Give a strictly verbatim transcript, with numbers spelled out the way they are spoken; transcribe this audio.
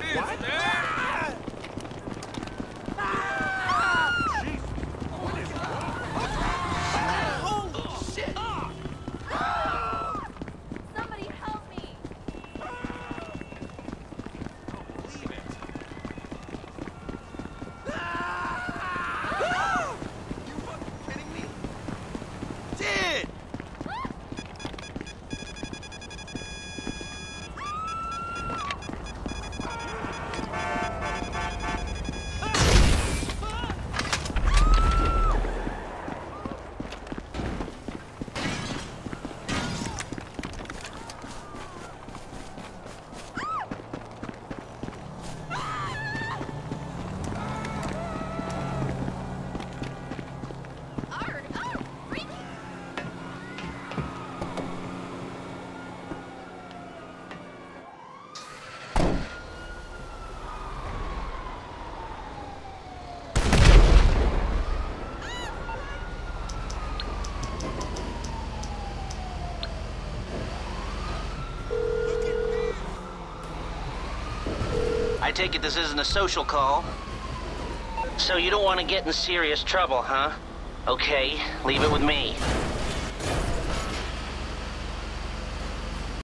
What? Ah! Ah! Jesus. What is wrong? Holy shit! Ah! Somebody help me! Don't believe it. Ah! You fucking kidding me? Did! Arg! Oh, freaky! I take it this isn't a social call? So you don't want to get in serious trouble, huh? Okay, leave it with me.